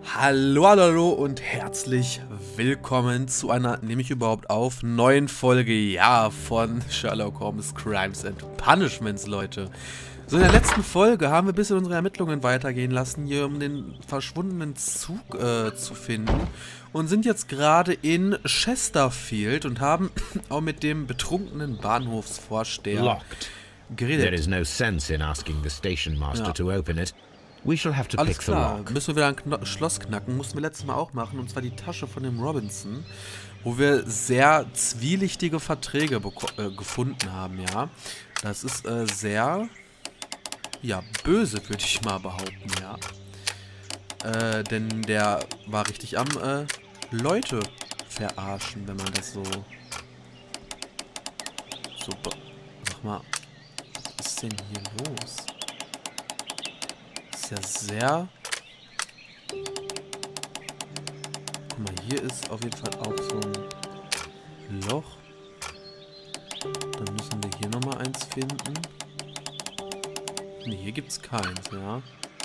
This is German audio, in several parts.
Hallo, hallo, hallo und herzlich willkommen zu einer, nehme ich überhaupt auf, neuen Folge, ja, von Sherlock Holmes Crimes and Punishments, Leute. So, in der letzten Folge haben wir ein bisschen unsere Ermittlungen weitergehen lassen, hier um den verschwundenen Zug zu finden. Und sind jetzt gerade in Chesterfield und haben auch mit dem betrunkenen Bahnhofsvorsteher geredet. There is no sense in asking the station master to open it. We shall have to Alles pick the klar, lock. müssen wir wieder ein Schloss knacken, mussten wir letztes Mal auch machen, und zwar die Tasche von dem Robinson, wo wir sehr zwielichtige Verträge gefunden haben, ja. Das ist sehr, ja, böse, würde ich mal behaupten, ja. Denn der war richtig am Leute verarschen, wenn man das so... Super. Sag mal, was ist denn hier los? Ja sehr... Guck mal, hier ist auf jeden Fall auch so ein Loch. Dann müssen wir hier nochmal eins finden. Ne, hier gibt's keins, ja.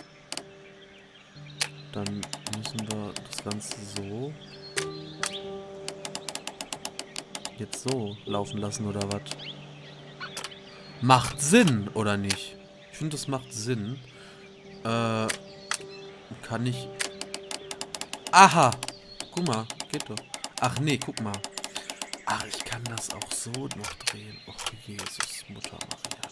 Dann müssen wir das Ganze so... jetzt so laufen lassen, oder was? Macht Sinn, oder nicht? Ich finde, das macht Sinn. Kann ich... Aha! Guck mal, geht doch. Ach nee, guck mal. Ach, ich kann das auch so noch drehen. Och, Jesus, Mutter Maria.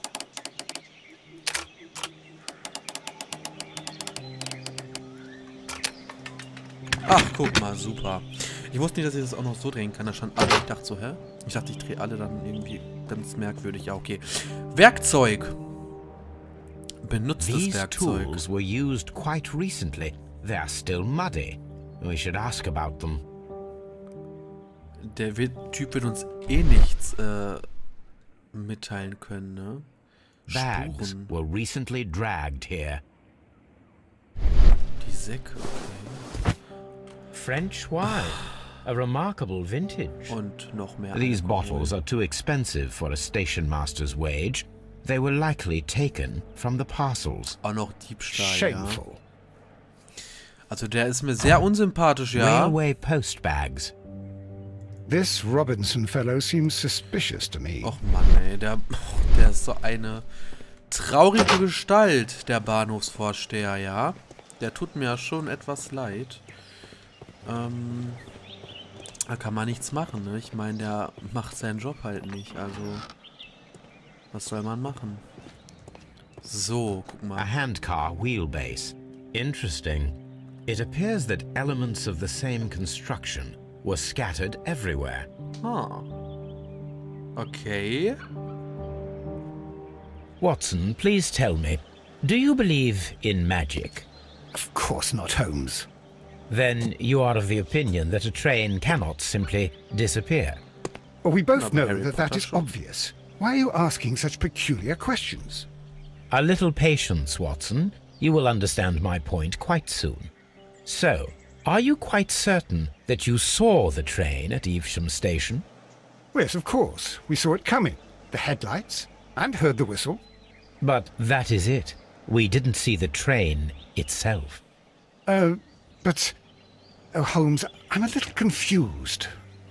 Ach, guck mal, super. Ich wusste nicht, dass ich das auch noch so drehen kann. Da stand alle. Ich dachte so, hä? Ich dachte, ich drehe alle dann irgendwie ganz merkwürdig. Ja, okay. Werkzeug! Benutztes These Werkzeug. tools were used quite recently. They are still muddy. We should ask about them. Der Typ wird uns eh nichts mitteilen können, ne? Bags Spuren. were recently dragged here. Die Säcke, okay. French wine. A remarkable vintage. Und noch mehr These Alkohol. bottles are too expensive for a station master's wage. They were likely taken from the parcels. Auch noch Diebstahl, Shameful. ja. Also der ist mir sehr unsympathisch, ja. Railway post bags. This Robinson fellow seems suspicious to me. Och Mann, ey, der ist so eine traurige Gestalt, der Bahnhofsvorsteher, ja. Der tut mir ja schon etwas leid. Da kann man nichts machen, ne? Ich meine, der macht seinen Job halt nicht, also... Was soll man machen? So, guck A mal. handcar wheelbase. Interesting. It appears that elements of the same construction were scattered everywhere. Ah. Okay. Watson, please tell me, do you believe in magic? Of course not, Holmes. Then you are of the opinion that a train cannot simply disappear. Well, we both Not know Harry that that Potter, is sure. obvious. Why are you asking such peculiar questions? A little patience, Watson. You will understand my point quite soon. So, are you quite certain that you saw the train at Evesham Station? Yes, of course. We saw it coming. The headlights. And heard the whistle. But that is it. We didn't see the train itself. But... Oh, Holmes, I'm a little confused.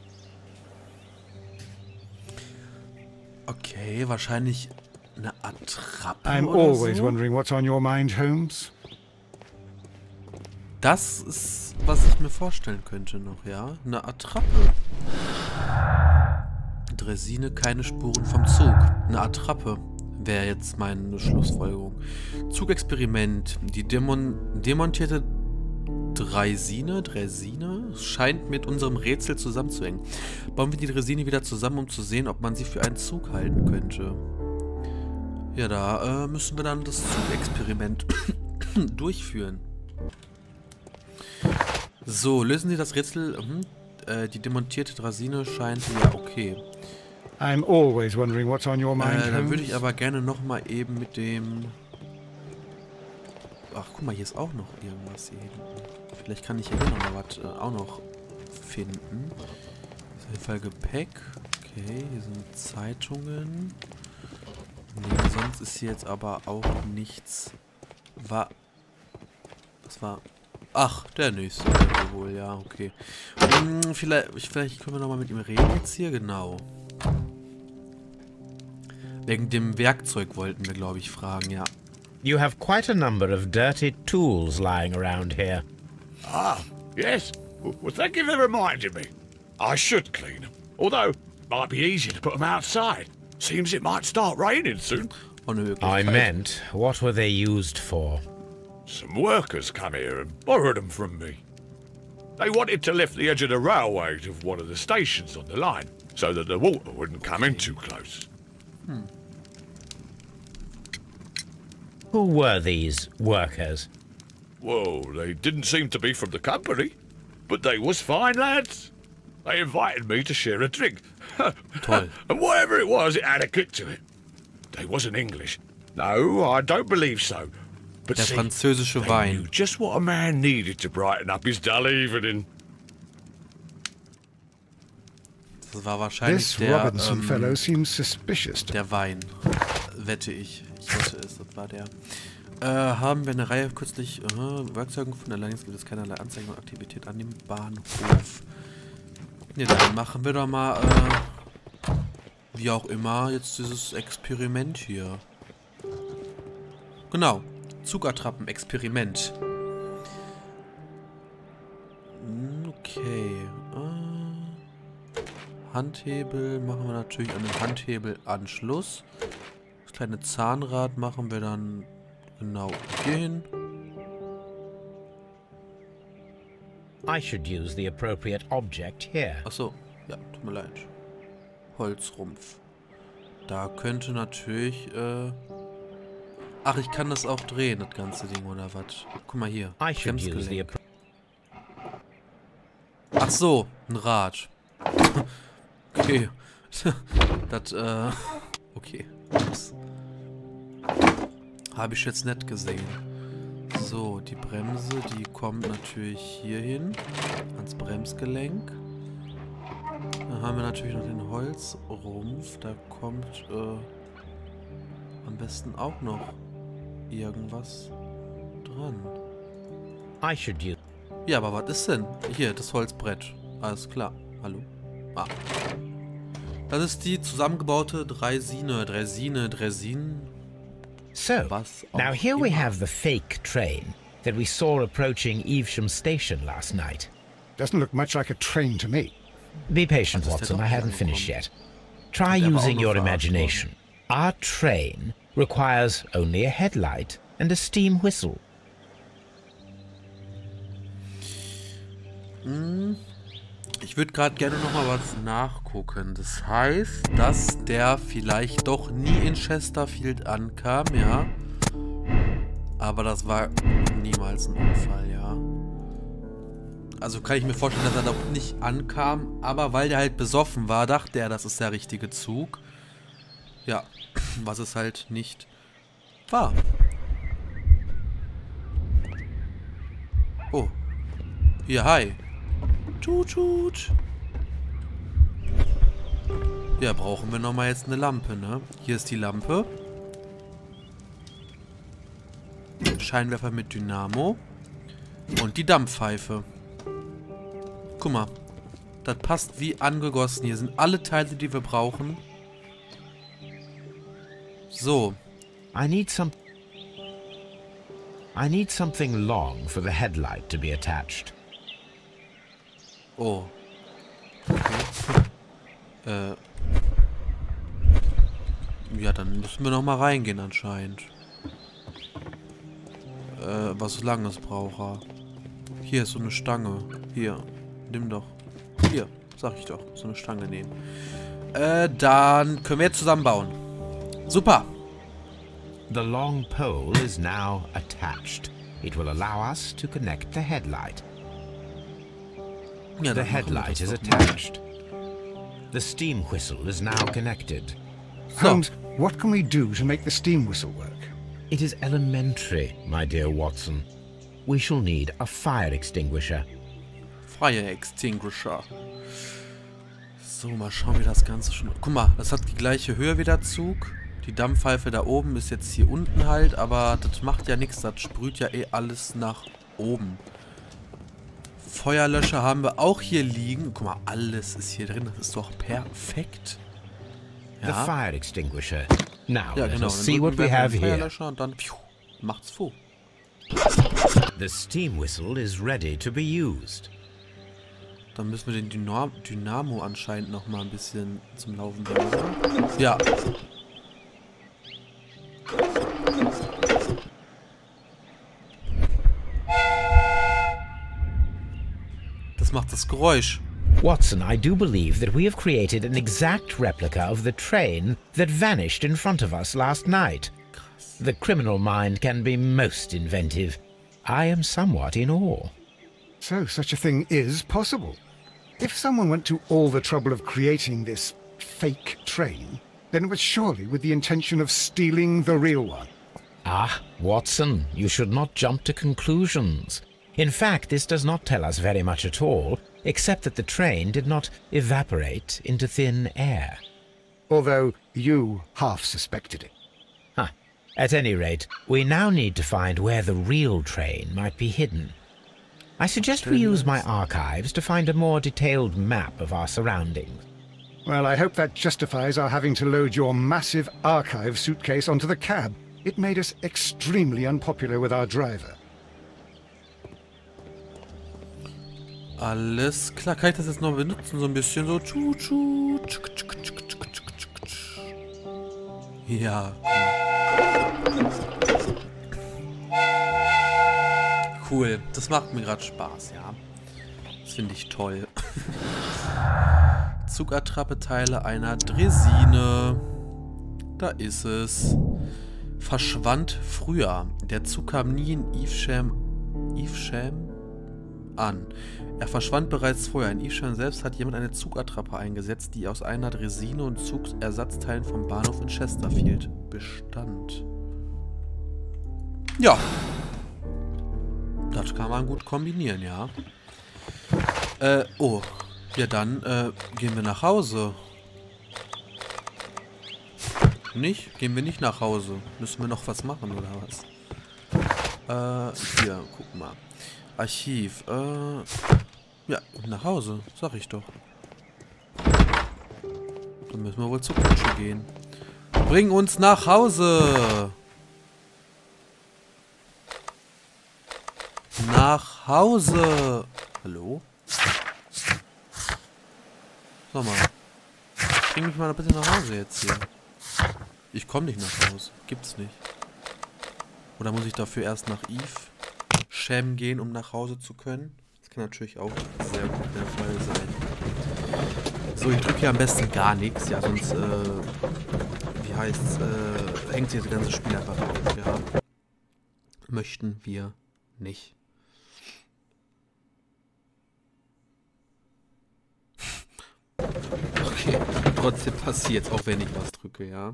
Okay, wahrscheinlich eine Attrappe I'm oder always so. wondering what's on your mind, Holmes. Das ist, was ich mir vorstellen könnte noch, ja. Eine Attrappe. Dresine, keine Spuren vom Zug. Eine Attrappe wäre jetzt meine Schlussfolgerung. Zugexperiment. Die demontierte Dresine scheint mit unserem Rätsel zusammenzuhängen. Bauen wir die Dresine wieder zusammen, um zu sehen, ob man sie für einen Zug halten könnte. Ja, da müssen wir dann das Zugexperiment durchführen. So, lösen Sie das Rätsel. Die demontierte Dresine scheint... Ja, okay. I'm always wondering what's on your mind, Dann Holmes. würde ich aber gerne nochmal eben mit dem... Ach, guck mal, hier ist auch noch irgendwas hier hinten. Vielleicht kann ich hier noch mal was auch noch finden. Das ist auf jeden Fall Gepäck. Okay, hier sind Zeitungen. Nee, sonst ist hier jetzt aber auch nichts... Das war... Ach, der nächste wohl, ja, okay. Vielleicht können wir nochmal mit ihm reden jetzt hier, genau. Wegen dem Werkzeug wollten wir, glaube ich, fragen, ja. You have quite a number of dirty tools lying around here. Ah, yes. Well, thank you for reminding me. I should clean them. Although, might be easier to put them outside. Seems it might start raining soon. I meant, what were they used for? Some workers come here and borrowed them from me. They wanted to lift the edge of the railway to one of the stations on the line, so that the water wouldn't come in too close. Who were these workers? Well, they didn't seem to be from the company, but they was fine lads. They invited me to share a drink. Toll. And whatever it was, it had a kick to it. They wasn't English. No, I don't believe so. But Der see, französische they Wein. knew just what a man needed to brighten up his dull evening. Das war wahrscheinlich This der, Robinson fellow seems suspicious. der Wein. Wette ich. Ich wette es, das war der. Haben wir eine Reihe kürzlich Werkzeugen gefunden. Allerdings gibt es keinerlei Anzeigen und Aktivität an dem Bahnhof. Ne, dann machen wir doch mal, wie auch immer, jetzt dieses Experiment hier. Genau. Zugattrappen-Experiment. Okay. Handhebel machen wir natürlich an den Handhebelanschluss. Das kleine Zahnrad machen wir dann genau hier hin. I should use the appropriate object here. Achso, ja, tut mir leid. Holzrumpf. Da könnte natürlich, ach, ich kann das auch drehen, das ganze Ding, oder was? Guck mal hier. I should use the Bremsgelenk. Ach so, ein Rad. Okay. Das, okay. Ups. Habe ich jetzt nicht gesehen. So, die Bremse, die kommt natürlich hier hin. Ans Bremsgelenk. Dann haben wir natürlich noch den Holzrumpf. Da kommt, am besten auch noch irgendwas dran. I should use. Ja, aber was ist denn? Hier, das Holzbrett. Alles klar. Hallo? Ah. Das ist die zusammengebaute Draisine. So, Was now auch here we immer. have the fake train that we saw approaching Evesham Station last night. Doesn't look much like a train to me. Be patient, Das ist Watson, ja I doch haven't finished angekommen. yet. Try Der war auch using noch your verarscht imagination. Our train requires only a headlight and a steam whistle. Ich würde gerade gerne nochmal was nachgucken. Das heißt, dass der vielleicht doch nie in Chesterfield ankam, ja. Aber das war niemals ein Unfall, ja. Also kann ich mir vorstellen, dass er doch nicht ankam. Aber weil der halt besoffen war, dachte er, das ist der richtige Zug. Ja, was es halt nicht war. Oh. Hier, hi. Tut, tut. Ja, brauchen wir nochmal jetzt eine Lampe, ne? Hier ist die Lampe. Scheinwerfer mit Dynamo. Und die Dampfpfeife. Guck mal. Das passt wie angegossen. Hier sind alle Teile, die wir brauchen. So. I need something long for the headlight to be attached. Oh. Okay. Ja, dann müssen wir noch mal reingehen anscheinend. Was Langes braucht er. Hier ist so eine Stange. Hier. Nimm doch. Hier. Sag ich doch. So eine Stange nehmen. Dann können wir jetzt zusammenbauen. Super. The long pole is now attached. It will allow us to connect the headlight. Ja, The dann machen wir headlight das is doch mal. attached. The steam whistle is now connected. So. Holmes, what can we do to make the steam whistle work? It is elementary, my dear Watson. We shall need a fire extinguisher. Fire Extinguisher. So, mal schauen, wie das Ganze schon... Guck mal, das hat die gleiche Höhe wie der Zug. Die Dampfpfeife da oben ist jetzt hier unten halt, aber das macht ja nichts. Das sprüht ja eh alles nach oben. Feuerlöscher haben wir auch hier liegen. Guck mal, alles ist hier drin. Das ist doch perfekt. The fire extinguisher. Now, Ja, let genau. us see what we have here. Feuerlöscher und dann macht's Fu. The steam whistle is ready to be used. Dann müssen wir den Dynamo anscheinend noch mal ein bisschen zum Laufen bringen, oder? Ja. Das macht das Geräusch. Watson, I do believe that we have created an exact replica of the train that vanished in front of us last night. The criminal mind can be most inventive. I am somewhat in awe. So such a thing is possible. If someone went to all the trouble of creating this fake train, then it was surely with the intention of stealing the real one. Ah, Watson, you should not jump to conclusions. In fact, this does not tell us very much at all, except that the train did not evaporate into thin air. Although you half suspected it. Huh. At any rate, we now need to find where the real train might be hidden. I suggest we use my archives to find a more detailed map of our surroundings. Well, I hope that justifies our having to load your massive archive suitcase onto the cab. It made us extremely unpopular with our driver. Alles klar. Kann ich das jetzt noch benutzen? So ein bisschen so. Ja. Cool. Das macht mir gerade Spaß, ja. Das finde ich toll. Zugattrappe-Teile einer Dresine. Da ist es. Verschwand früher. Der Zug kam nie in Evesham an. Er verschwand bereits vorher. In Evesham selbst hat jemand eine Zugattrappe eingesetzt, die aus einer Dresine und Zugsersatzteilen vom Bahnhof in Chesterfield bestand. Ja. Das kann man gut kombinieren, ja. Oh. Ja, dann gehen wir nach Hause. Nicht? Gehen wir nicht nach Hause. Müssen wir noch was machen, oder was? Hier, guck mal. Archiv, ja, nach Hause, sag ich doch. Dann müssen wir wohl zur Kutsche gehen. Bring uns nach Hause! Nach Hause! Hallo? Sag mal. Bring mich mal bitte nach Hause jetzt hier. Ich komme nicht nach Hause. Gibt's nicht. Oder muss ich dafür erst nach Evesham gehen, um nach Hause zu können? Das kann natürlich auch sehr gut der Fall sein. So, ich drücke hier am besten gar nichts. Ja, sonst, wie heißt's, hängt sich das ganze Spiel einfach auf, ja. Möchten wir nicht. Okay, trotzdem passiert, auch wenn ich was drücke, ja.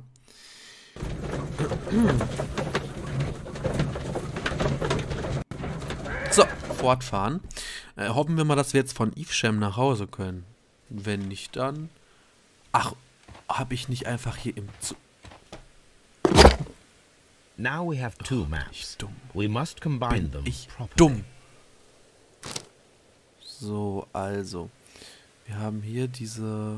So, fortfahren. Hoffen wir mal, dass wir jetzt von Evesham nach Hause können. Wenn nicht, dann... Ach, habe ich nicht einfach hier im Zug... Now we have two maps. We must combine them properly. Dumm. So, also. Wir haben hier diese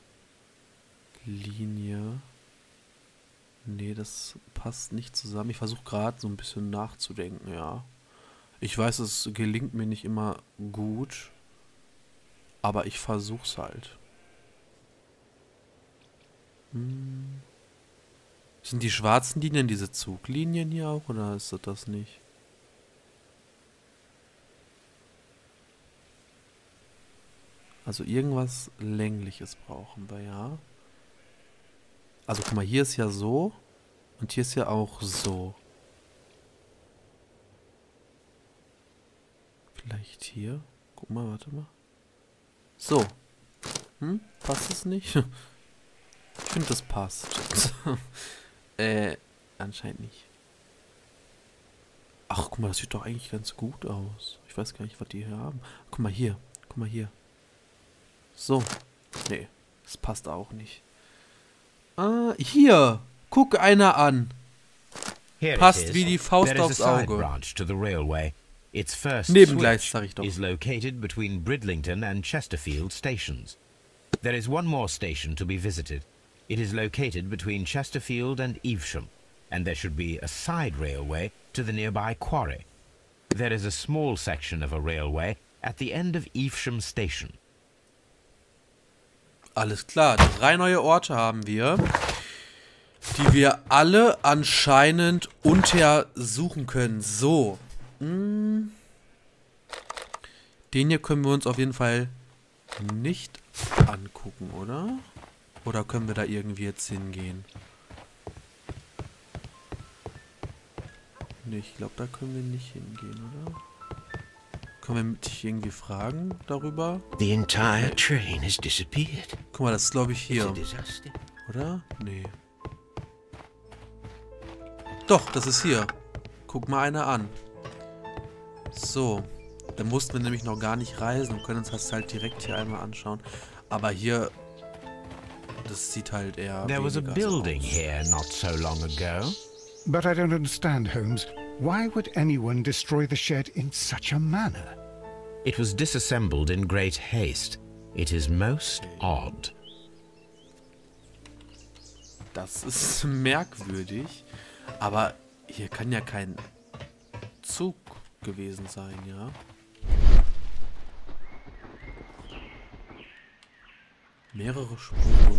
Linie. Nee, das passt nicht zusammen. Ich versuche gerade so ein bisschen nachzudenken, ja. Ich weiß, es gelingt mir nicht immer gut. Aber ich versuch's halt. Sind die schwarzen Linien diese Zuglinien hier auch, oder ist das nicht? Also irgendwas Längliches brauchen wir, ja. Also guck mal, hier ist ja so. Und hier ist ja auch so. Vielleicht hier. Guck mal, warte mal. So. Passt es nicht? Ich finde, das passt. Anscheinend nicht. Ach, guck mal, das sieht doch eigentlich ganz gut aus. Ich weiß gar nicht, was die hier haben. Guck mal hier. Guck mal hier. So. Nee, das passt auch nicht. Ah, hier. Guck einer an. Passt wie die Faust aufs Auge. Its first Nebengleis, switch sag ich doch. is located between Bridlington and Chesterfield stations. There is one more station to be visited. It is located between Chesterfield and Evesham, and there should be a side railway to the nearby quarry. There is a small section of a railway at the end of Evesham Station. Alles klar, 3 neue Orte haben wir, die wir alle anscheinend untersuchen können. So. Den hier können wir uns auf jeden Fall nicht angucken, oder? Oder können wir da irgendwie jetzt hingehen? Nee, ich glaube, da können wir nicht hingehen, oder? Können wir dich irgendwie fragen darüber? The entire train has disappeared. Guck mal, das ist, glaube ich, It's a hier. disaster. Oder? Nee. Doch, das ist hier. Guck mal einer an. So. Da mussten wir nämlich noch gar nicht reisen und können uns das halt direkt hier einmal anschauen. Aber hier... Das sieht halt eher... There was a weniger so building aus. here not so long ago. But I don't understand, Holmes. Why would anyone destroy the shed in such a manner? It was disassembled in great haste. It is most odd. Das ist merkwürdig. Aber hier kann ja kein Zug gewesen sein, ja? Mehrere Spuren.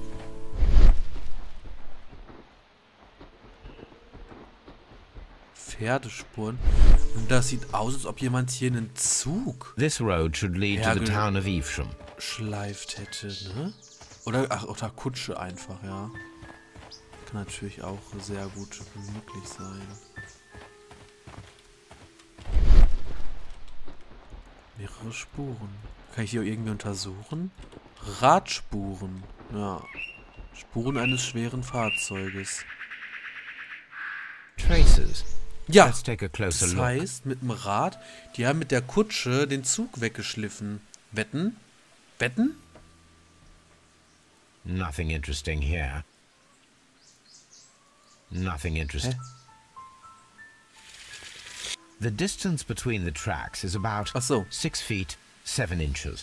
Pferdespuren. Und das sieht aus, als ob jemand hier einen Zug This road should lead to the town of Evesham. schleift hätte, ne? Oder Kutsche einfach, ja. Kann natürlich auch sehr gut möglich sein. Mehrere Spuren. Kann ich die auch irgendwie untersuchen? Radspuren. Ja. Spuren eines schweren Fahrzeuges. Traces. Ja, Let's take a closer das look. heißt, mit dem Rad, die haben mit der Kutsche den Zug weggeschliffen. Wetten? Wetten? Nothing interesting here. Nothing interesting. The distance between the tracks is about Ach so. 6 feet 7 inches.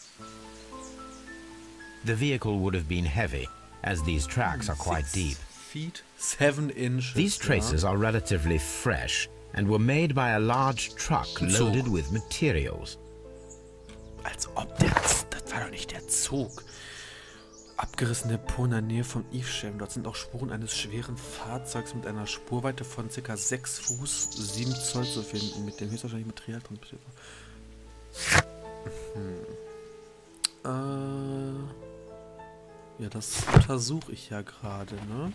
The vehicle would have been heavy, as these tracks are quite 6 deep. feet 7 inches. These traces ja. are relatively fresh and were made by a large truck So. loaded with materials. Als ob das war doch nicht der Zug. Abgerissene Depot in der Nähe von Evesham. Dort sind auch Spuren eines schweren Fahrzeugs mit einer Spurweite von ca. 6 Fuß, 7 Zoll zu finden, mit dem höchstwahrscheinlich Material transportiert wurde. Ja, das untersuche ich ja gerade, ne?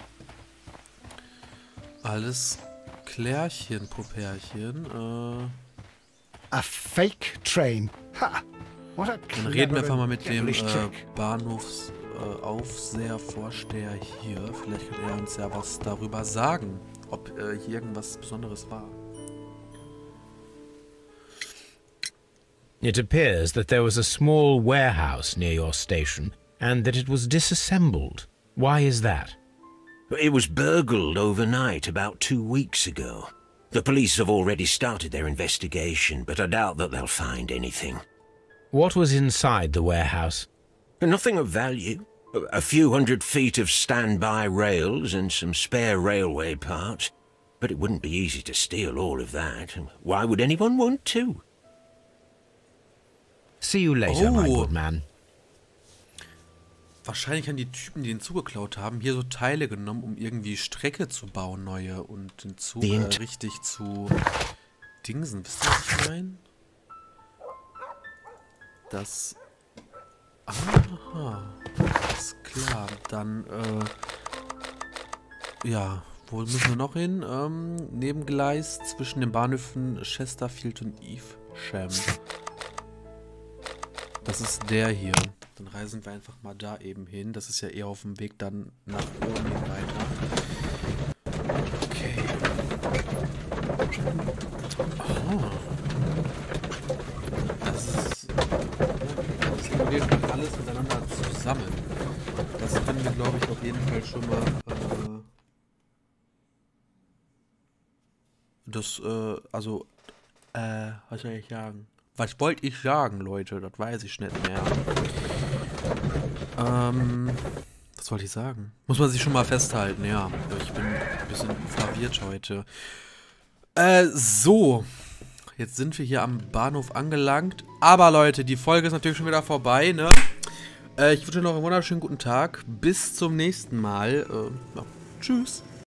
Alles Klärchen, Popärchen. A fake train. Ha! What a Dann reden wir clever einfach mal and mit dem devilish trick. Bahnhofsaufseher, Vorsteher hier. Vielleicht kann er uns ja was darüber sagen, ob hier irgendwas Besonderes war. It appears that there was a small warehouse near your station and that it was disassembled. Why is that? It was burgled overnight about 2 weeks ago. The police have already started their investigation, but I doubt that they'll find anything. What was inside the warehouse? Nothing of value. A few 100 feet of standby rails and some spare railway parts. But it wouldn't be easy to steal all of that. Why would anyone want to? See you later, my Oh. good man. Wahrscheinlich haben die Typen, die den Zug geklaut haben, hier so Teile genommen, um irgendwie Strecke zu bauen, neue, und den Zug richtig zu dingsen. Wisst ihr, was ich meine? Das... Aha. Ist klar. Dann, ja, wo müssen wir noch hin? Nebengleis zwischen den Bahnhöfen Chesterfield und Evesham. Das ist der hier. Dann reisen wir einfach mal da eben hin. Das ist ja eher auf dem Weg dann nach oben hin weiter. Okay. Oh. Das hängt alles miteinander zusammen. Das können wir, glaube ich, auf jeden Fall schon mal also Was soll ich sagen? Was wollte ich sagen, Leute? Das weiß ich nicht mehr. Was wollte ich sagen? Muss man sich schon mal festhalten, ja. Ich bin ein bisschen verwirrt heute. So. Jetzt sind wir hier am Bahnhof angelangt. Aber Leute, die Folge ist natürlich schon wieder vorbei, ne? Ich wünsche noch einen wunderschönen guten Tag. Bis zum nächsten Mal. Ja, tschüss.